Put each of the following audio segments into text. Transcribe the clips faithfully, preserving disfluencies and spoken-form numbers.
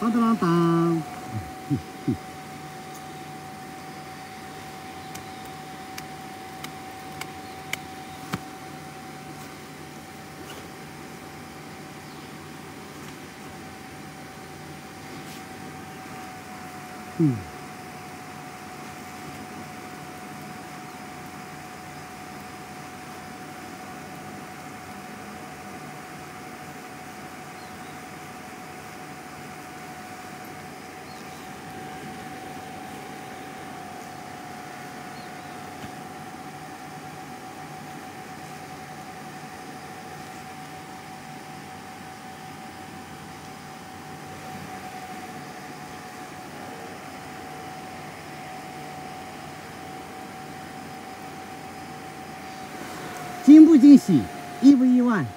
当当当当。嗯。惊不惊喜，意不意外？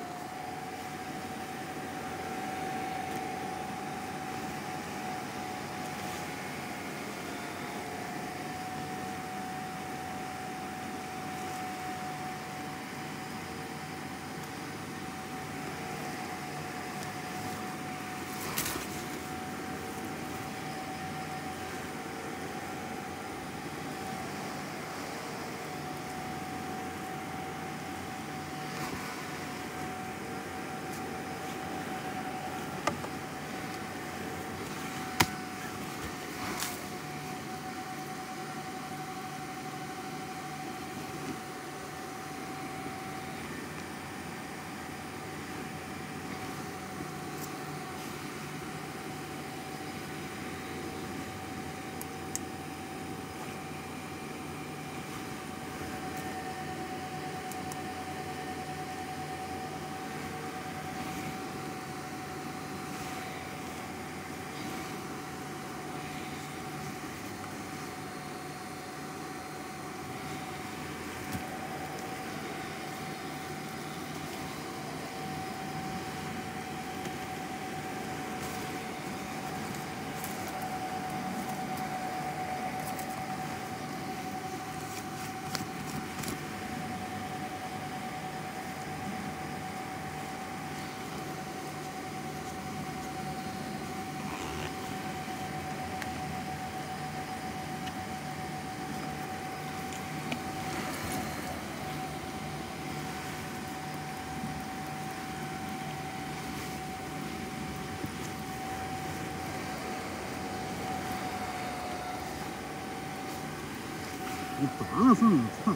你打上了，操！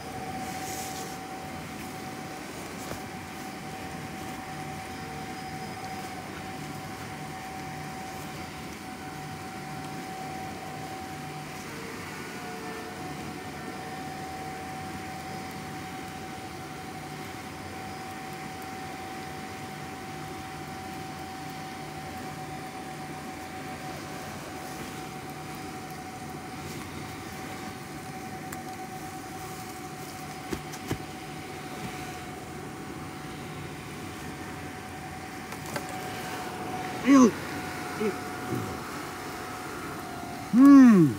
哎呦，嗯，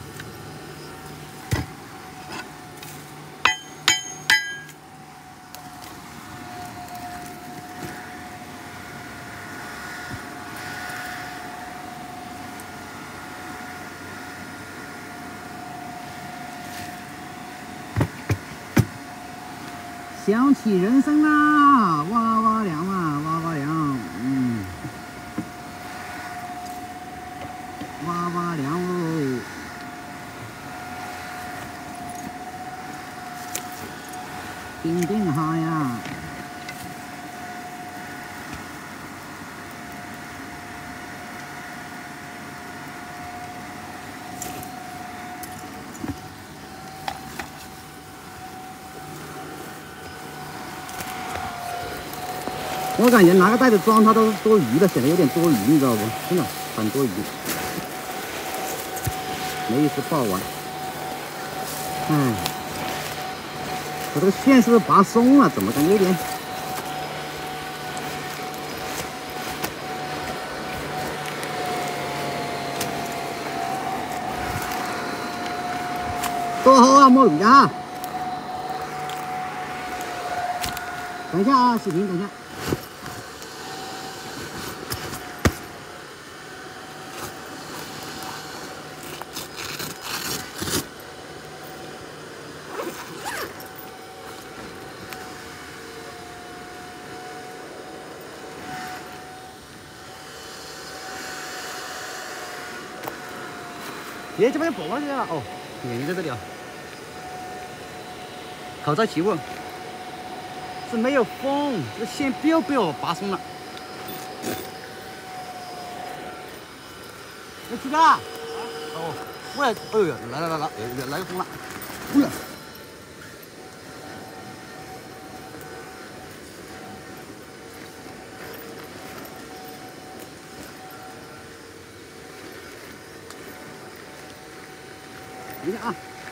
想起人生啦，哇哇凉啊，哇哇凉，嗯。哇哇凉哦！顶顶哈呀！我感觉拿个袋子装它都是多余的，显得有点多余，你知道不？真的很多余。没意思，不好玩。哎，我这个线是不是拔松了？怎么感觉有点？多好啊，摸鱼啊！等一下啊，视频，等一下。 别这边拨过去了哦，原因在这里啊，靠着气稳，是没有风，这个线表不要拔松了。哎，七哥，哦，我来，哎呦，来来来来，又来个风了，哎呀！ 你看啊，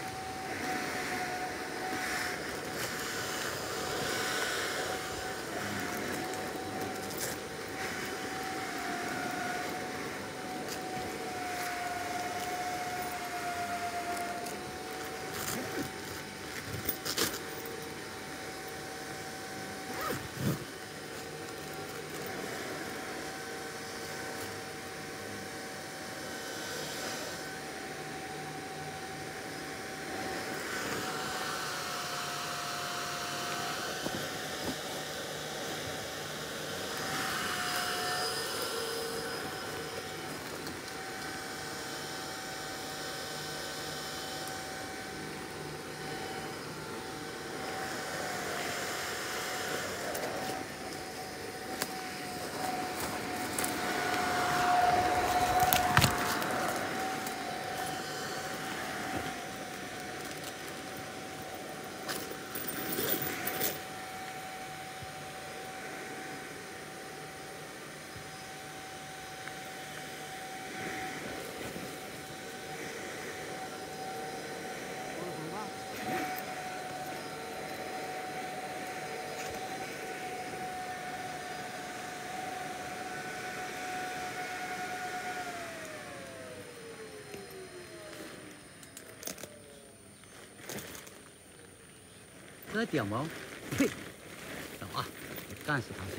这屌毛，嘿，走啊，干死他去！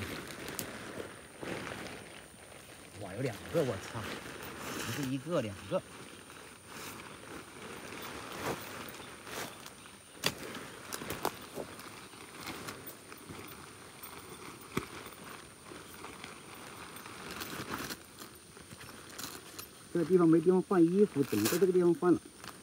哇，有两个，我操，不是一个，两个。这个地方没地方换衣服，只能在这个地方换了。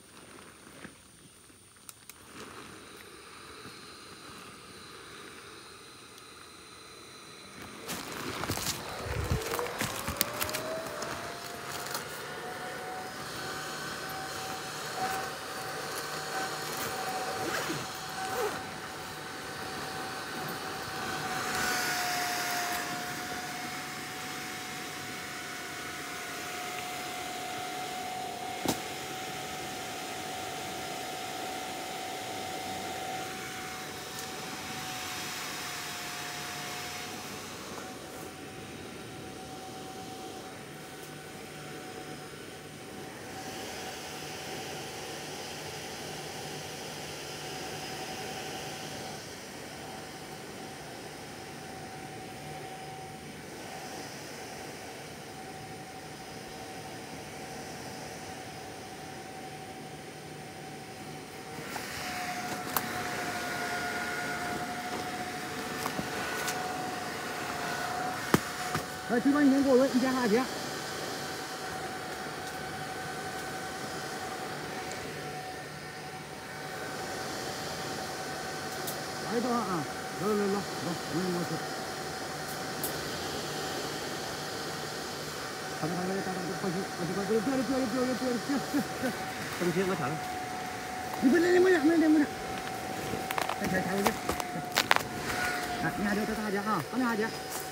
来，去把你先给我扔，你先下去。来一段啊，来来来来，来，我我去。快点快点，打打快去，快去快去，不要不要不要不要不要不要不要！东西我下来。你不能你不能没得没得。再踩踩回去。来，你下去再下去啊，帮你下去。